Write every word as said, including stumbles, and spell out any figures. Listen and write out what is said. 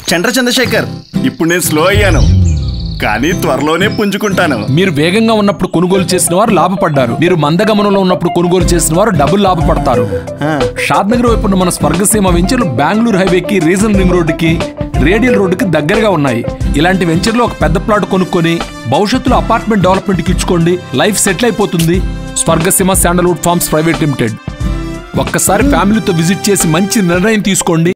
చంద్ర చంద్రశేఖర్, ఇప్పుడు నేను స్లో అయ్యాను, కానీ త్వరలోనే పుంజుకుంటాను. మీరు వేగంగా ఉన్నప్పుడు కొనుగోలు చేసిన వారు లాభపడ్డారు, మీరు మందగమనంలో ఉన్నప్పుడు కొనుగోలు చేసిన వారు డబుల్ లాభపడతారు. షాద్ నగర్ వైపు ఉన్న మన స్వర్గసీమ వెంచర్లు బెంగళూరు హైవేకి, రీజనల్ రింగ్ రోడ్డుకి, రేడియల్ రోడ్డుకి దగ్గరగా ఉన్నాయి. ఇలాంటి వెంచర్లో ఒక పెద్ద ప్లాట్ కొనుక్కొని భవిష్యత్తులో అపార్ట్మెంట్ డెవలప్మెంట్కి ఇచ్చుకోండి, లైఫ్ సెటిల్ అయిపోతుంది. Swargaseema sandalwood farms private limited. ఒక్కసారి ఫ్యామిలీతో విజిట్ చేసి మంచి నిర్ణయం తీసుకోండి.